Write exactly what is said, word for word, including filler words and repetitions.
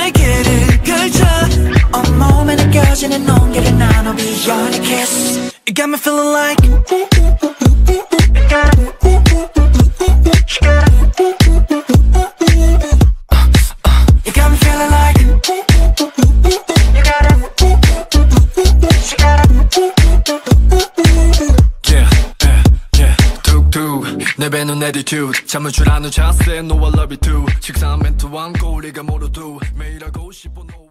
날개를 펼쳐 온몸에 느껴지는 온기를 나눠 beyond a kiss. You got me feeling like you got it. You got me feeling like you got it. She got it. Yeah, yeah, yeah. 툭툭 내뱉는 attitude 잠을 줄 아는 자세 No I love you too 식상한 멘트 왕고 우리가 모두 매일 하고 싶어 no